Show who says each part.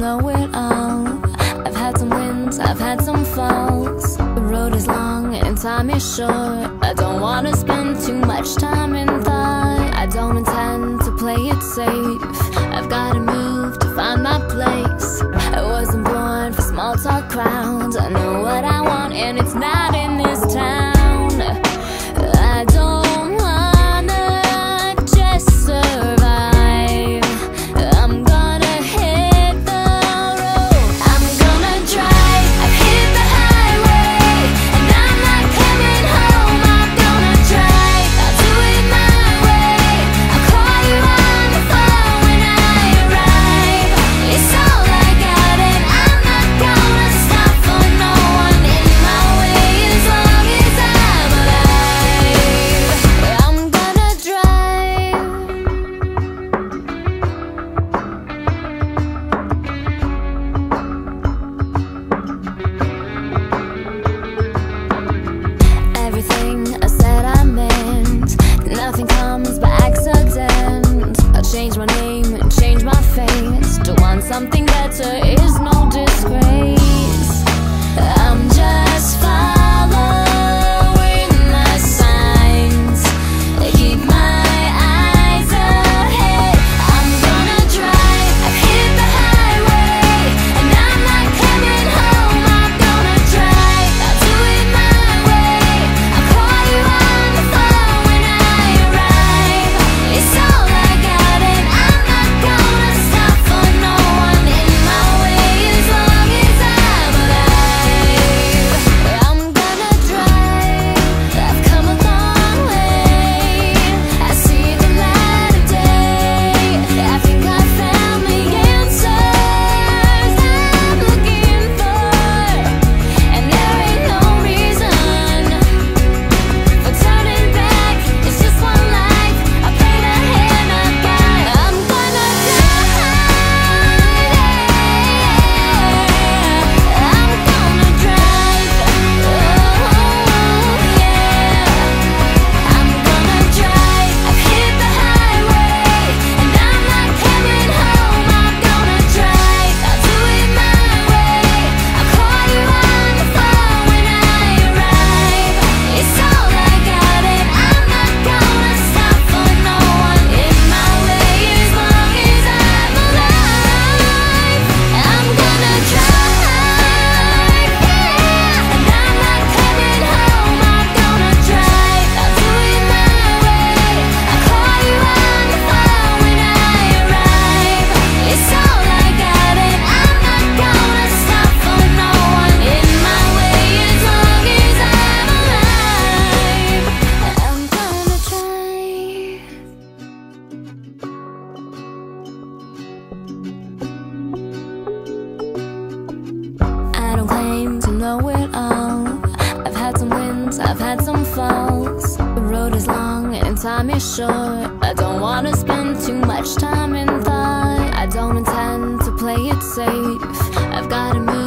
Speaker 1: know it all. I've had some wins, I've had some falls. The road is long and time is short. I don't wanna spend too much time in thought. I don't intend to play it safe. I've gotta move to find my place. I wasn't born for small talk crowds. I know what I want and it's not in this town. I don't wanna just survive. I'm gonna hit the road. I'm gonna drive. I've hit the highway and I'm not coming home. I'm gonna drive. I'll do it my way. I'll call you on the phone when I arrive. It's all I got and I'm not gonna stop for no one in my way as long as I'm alive. I'm gonna drive. Everything I said I meant. Nothing comes by accident. I'll change my name and change my face. To want something better is no disgrace. I'm just following the signs. Keep my eyes ahead. I'm gonna drive. I've hit the highway and I'm not coming home. I'm gonna drive. I'll do it my way. I'll call you on the phone when I arrive. It's all I got and I'm not gonna stop for no one in my way as long as I'm alive. I'm gonna drive. I've come a long way. I see the light of day. I think I found the answers I'm looking for, and there ain't no reason for turning back. It's just one life. I play the hand I've got. I'm gonna drive. I'm gonna drive. Oh yeah. I'm gonna drive. I've hit the highway and I'm not coming home. I'm gonna drive. I'll do it my way. I'll call you on the phone when I arrive. It's all I got and I'm not gonna stop for no one in my way as long as I'm alive. I'm gonna drive, yeah, and I'm not coming home. I'm gonna drive. I'll do it my way. I'll call you on the phone when I arrive. It's all I got and I'm not gonna stop for no one in my way as long as I'm alive. I'm gonna drive. I don't claim to know it all. I've had some wins, I've had some falls. The road is long and time is short. I don't wanna spend too much time in thought. I don't intend to play it safe. I've gotta move